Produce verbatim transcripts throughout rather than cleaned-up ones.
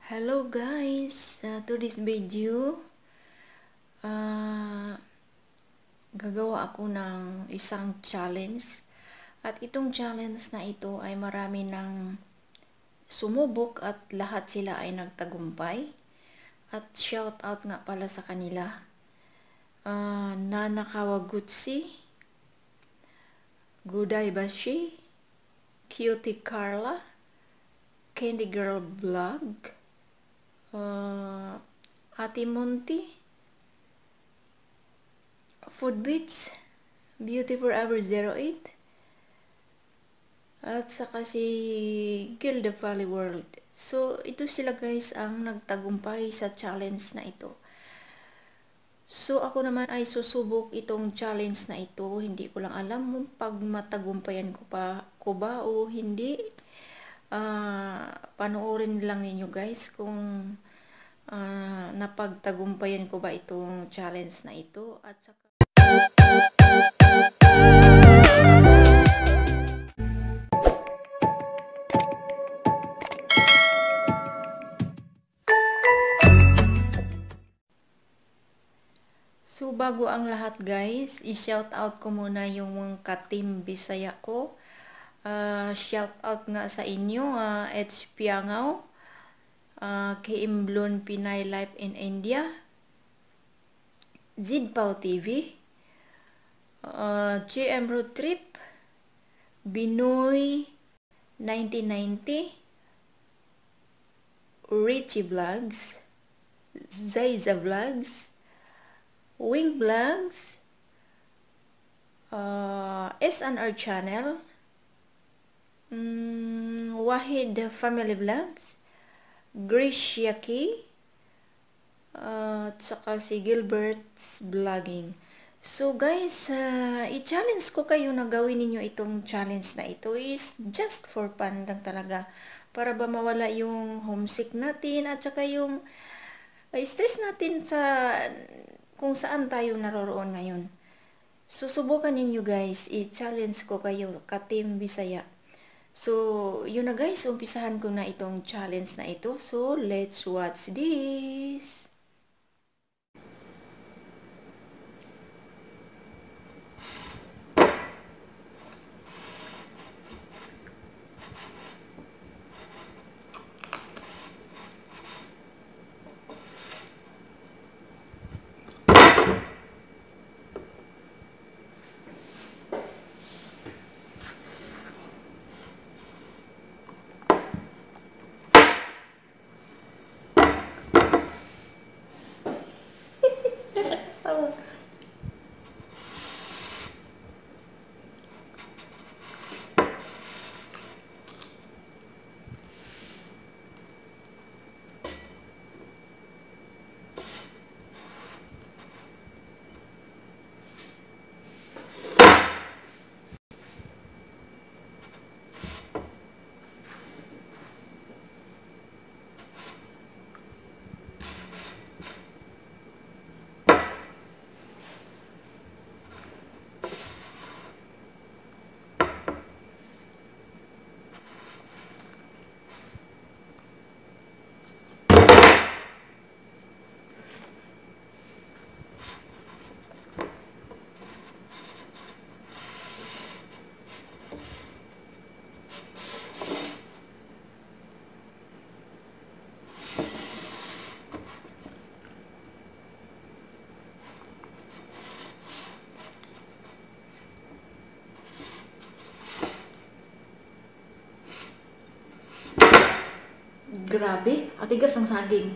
Hello guys, uh, to this video, uh, gagawa ako ng isang challenge. At itong challenge na ito ay marami ng sumubok at lahat sila ay nagtagumpay. At shout out nga pala sa kanila. Uh, Nana Kawagutsi, Guday Bashi, Cutie Carla, Candy Girl Vlog, uh, Ate Monty, Food Beats, Beauty Forever zero eight, at saka si Gilda Valley World. So, ito sila guys ang nagtagumpay sa challenge na ito. So, ako naman ay susubok itong challenge na ito. Hindi ko lang alam pag matagumpayan ko pa ko ba o hindi. Uh, panoorin lang ninyo guys kung uh, napagtagumpayan ko ba itong challenge na ito. At saka So, bago ang lahat guys, i-shout out ko muna yung mga ka-team Bisaya ko. Uh, shout out nga sa inyo, uh, H. Piangaw, uh, K M Blon Pinay Life in India, Zidpao T V, uh, G M Road Trip, Binoy nineteen ninety, Richie Vlogs, Zaiza Vlogs, Wing Vlogs, uh, S N R Channel, um, Wahid Family Vlogs, Grace Yaki, uh, at saka si Gilbert's Vlogging. So guys, uh, i-challenge ko kayo na gawin ninyo itong challenge na ito is just for fun lang talaga. Para ba mawala yung homesick natin at saka yung uh, stress natin sa kung saan tayo naroroon ngayon. Susubukan ninyo guys, i-challenge ko kayo, ka-team Bisaya. So, yun na guys, umpisahan ko na itong challenge na ito. So, let's watch this. Grabe, atigas ang saging.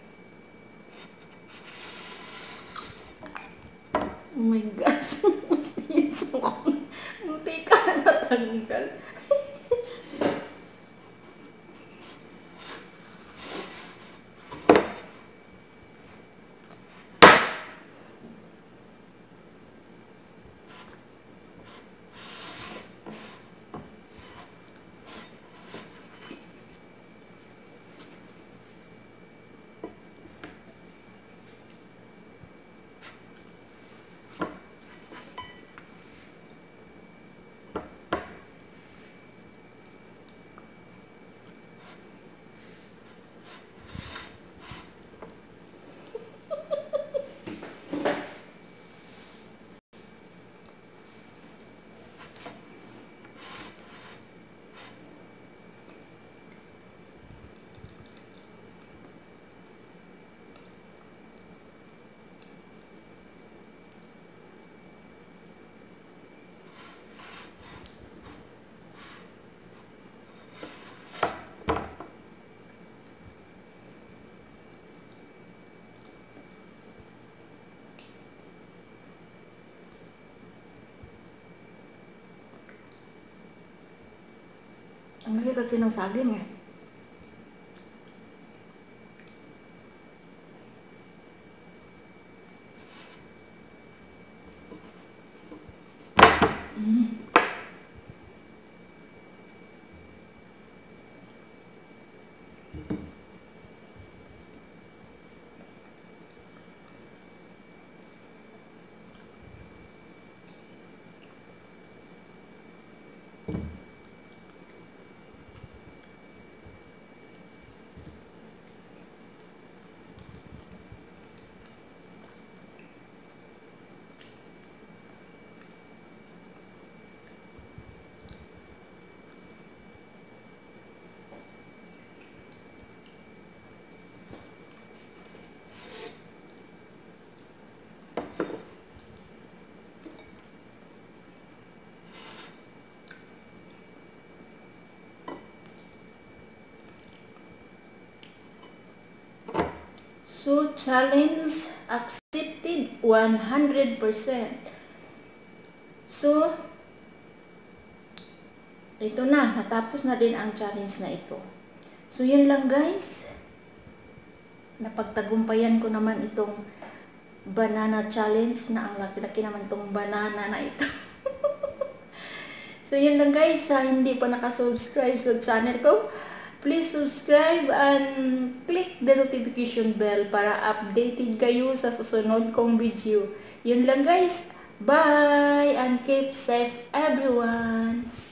Oh my gosh, mastinis ako. Munti ka na natanggal. kasi ng saging eh. Mm. So, challenge accepted one hundred percent. So, ito na. Natapos na din ang challenge na ito. So, yun lang guys. Napagtagumpayan ko naman itong banana challenge na ang laki-laki naman itong banana na ito. So, yun lang guys. Sa hindi pa nakasubscribe sa channel ko, please subscribe and click the notification bell para updated kayo sa susunod kong video. Yun lang guys. Bye and keep safe everyone.